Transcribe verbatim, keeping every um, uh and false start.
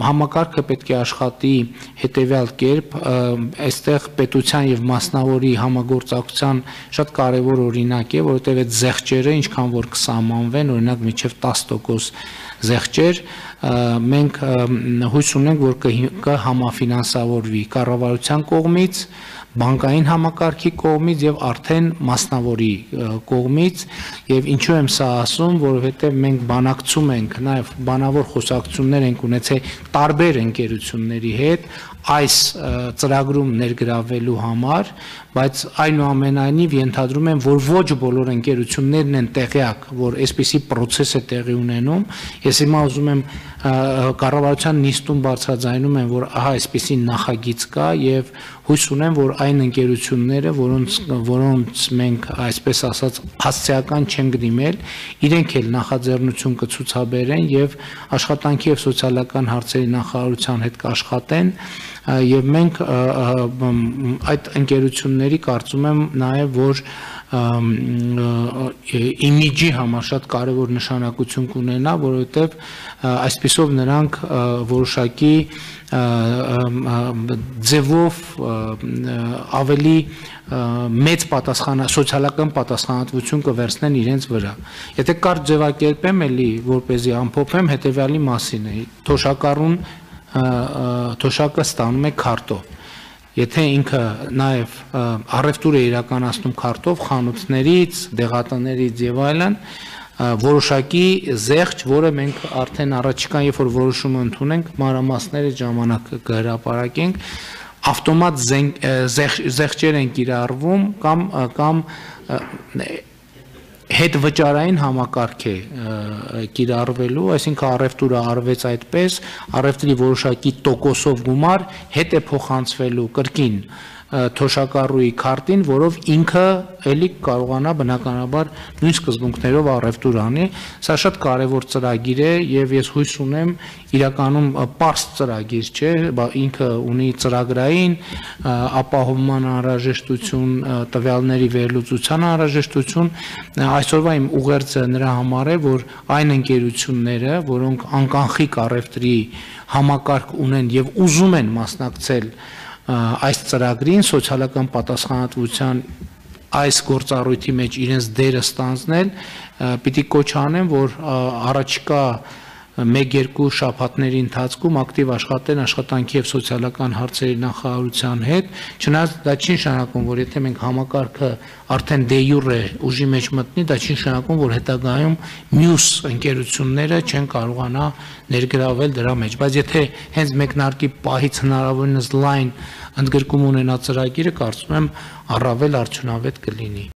համակարգը պետք է աշխատի հետևյալ կերպ, այստեղ պետության եւ մասնավորի համագործակցության շատ կարեւոր օրինակ է, որովհետեւ այդ զեղչերը ինչքան որ կսահմանվեն, օրինակ մինչեւ տասը տոկոս զեղչեր, մենք հույս ունենք, որ կհամաֆինանսավորվի կառավարության կողմից, բանկային համակարգի կողմից եւ արդեն մասնավորի կողմից եւ ինչու եմ սա ասում, որովհետեւ մենք բանակցում ենք, նաեւ բանավոր խոսակցություններ ենք ունեցել տարբեր ընկերությունների հետ այս ծրագրում ներգրավելու համար, բայց այնուամենայնիվ ենթադրում եմ, որ ոչ բոլոր ընկերություններն են տեղյակ, որ այսպիսի process է տեղի ունենում։ Ես հիմա ուզում եմ կառավարության նիստում բարձրաձայնում եմ, որ ահա այսպիսի նախագիծ կա եւ հույս ունեմ, որ այն ընկերությունները, որոնց որոնց մենք այսպես ասած հասցեական չենք դիմել, իրենք էլ նախաձեռնություն կցուցաբերեն եւ աշխատանքի եւ սոցիալական հարցերի նախարարության հետ կաշխատեն եւ մենք այդ ընկերությունների կարծում եմ նաեւ որ իմիջի համար շատ կարևոր նշանակություն կունենա, որովհետեւ այսպիսով նրանք որոշակի ձևով ավելի մեծ պատասխան սոցիալական պատասխանատվություն կվերցնեն իրենց վրա։ Եթե կարճ ձևակերպեմ էլի, որպեսզի ամփոփեմ, հետեւյալի մասին է, թոշակառուն թոշակը ստանում է քարտով։ Եթե ինքը նաև առևտուր է իրականացնում քարտով, խանութներից, դեղատներից եւ այլն, որոշակի զեղչ, որը մենք արդեն առաջիկան երբ որ որոշումը ընդունենք, մանրամասները ժամանակ կհրապարակենք, ավտոմատ զեղչեր են կիրառվում կամ կամ հետ վճարային համակարգ է կիրառվելու, այսինքն առևտուրը արվեց այդպես, առևտրի որոշակի տոկոսով գումար հետ է փոխանցվելու կրկին թոշակառուի քարտին, որով ինքը էլի կարողանա բնականաբար նույն սկզբունքներով առևտուր անի։ Սա շատ կարևոր ծրագիր է եւ ես հույս ունեմ իրականում պարզ ծրագիր չէ, ինքը ունի ծրագրային ապահովման անհրաժեշտություն, տվյալների վերլուծության անհրաժեշտություն։ Այսօրվա իմ ուղերձը նրա համար է, որ այն ընկերությունները, որոնք անկանխիկ առևտրի համակարգ ունեն եւ ուզում են մասնակցել այս ծրագրին սոցիալական պատասխանատվության այս գործառույթի մեջ իրենց դերը ստանձնել, պիտի կոչ անեմ, որ առաջիկա մեկ-երկու շաբաթների ընթացքում ակտիվ աշխատեն աշխատանքի եւ սոցիալական հարցերի նախարարության հետ, չնայած դա չի նշանակում, որ եթե մենք համակարգը արդեն դե յուրե ուժի մեջ մտնի, դա չի նշանակում, որ հետագայում մյուս ընկերությունները չեն կարողանա ներգրավել դրա մեջ, բայց եթե հենց մեկնարկի պահից հնարավորինս լայն ընդգրկում ունենա ծրագիրը, կարծում եմ առավել արդյունավետ կլինի։